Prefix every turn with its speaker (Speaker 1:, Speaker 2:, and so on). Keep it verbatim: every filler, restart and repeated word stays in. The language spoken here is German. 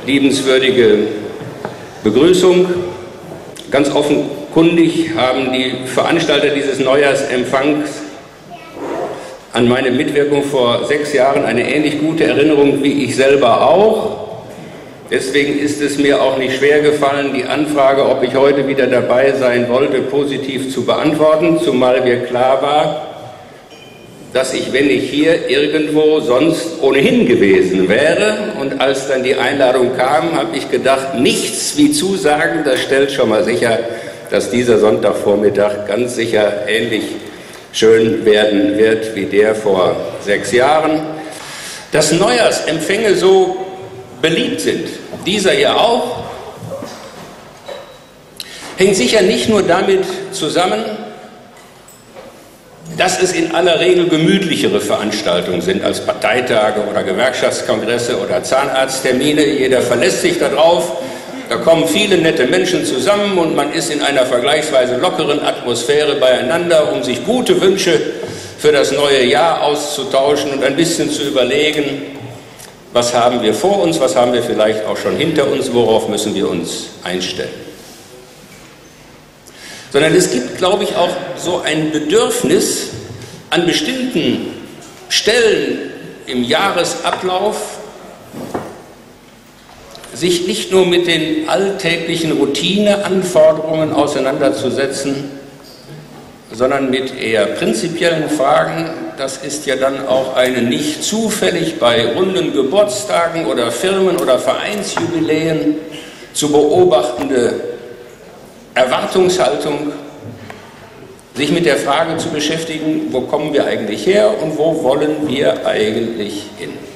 Speaker 1: liebenswürdige Begrüßung. Ganz offenkundig haben die Veranstalter dieses Neujahrsempfangs an meine Mitwirkung vor sechs Jahren eine ähnlich gute Erinnerung wie ich selber auch. Deswegen ist es mir auch nicht schwer gefallen, die Anfrage, ob ich heute wieder dabei sein wollte, positiv zu beantworten, zumal mir klar war, dass ich, wenn ich hier irgendwo sonst ohnehin gewesen wäre, und als dann die Einladung kam, habe ich gedacht, nichts wie Zusagen, das stellt schon mal sicher, dass dieser Sonntagvormittag ganz sicher ähnlich schön werden wird wie der vor sechs Jahren. Dass Neujahrsempfänge so beliebt sind, dieser ja auch, hängt sicher nicht nur damit zusammen, dass es in aller Regel gemütlichere Veranstaltungen sind als Parteitage oder Gewerkschaftskongresse oder Zahnarzttermine. Jeder verlässt sich darauf, da kommen viele nette Menschen zusammen und man ist in einer vergleichsweise lockeren Atmosphäre beieinander, um sich gute Wünsche für das neue Jahr auszutauschen und ein bisschen zu überlegen, was haben wir vor uns, was haben wir vielleicht auch schon hinter uns, worauf müssen wir uns einstellen. Sondern es gibt, glaube ich, auch so ein Bedürfnis an bestimmten Stellen im Jahresablauf, sich nicht nur mit den alltäglichen Routineanforderungen auseinanderzusetzen, sondern mit eher prinzipiellen Fragen. Das ist ja dann auch eine nicht zufällig bei runden Geburtstagen oder Firmen- oder Vereinsjubiläen zu beobachtende Erwartungshaltung, sich mit der Frage zu beschäftigen, wo kommen wir eigentlich her und wo wollen wir eigentlich hin.